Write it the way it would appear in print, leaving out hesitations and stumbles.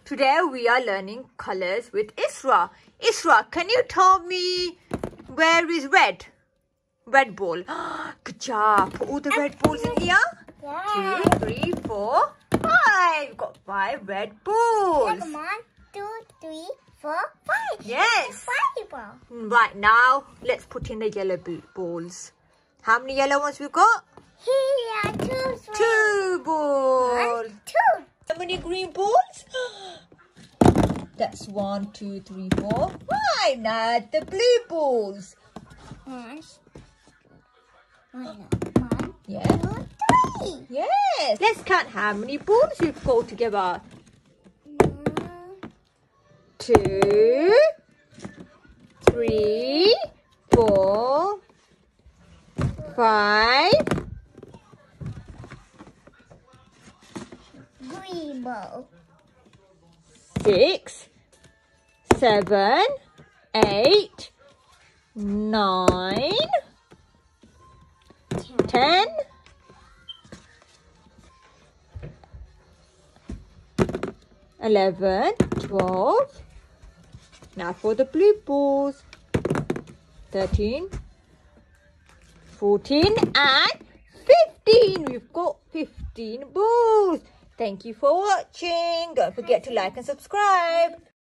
Today we are learning colors with Isra. Isra, can you tell me where is red? Red ball. Good job. Put all the red balls in here. Yeah. 2, 3, 4, 5. We've got 5 red balls. Come on. 2, 3, 4, 5. Yes. 5 balls. Right, now let's put in the yellow balls. How many yellow ones we've got? Here, 2 balls. 1, 2. How many green balls? That's 1, 2, 3, 4, 5. Now the blue balls. 1, Yeah. 2, 3. Yes. Let's count how many balls we've got together. 2, 3, 4, 5. Green ball. 6, 7, 8, 9, 10, 11, 12. Now for the blue balls. 13, 14 and 15. We've got 15 balls. Thank you for watching. Don't forget to like and subscribe.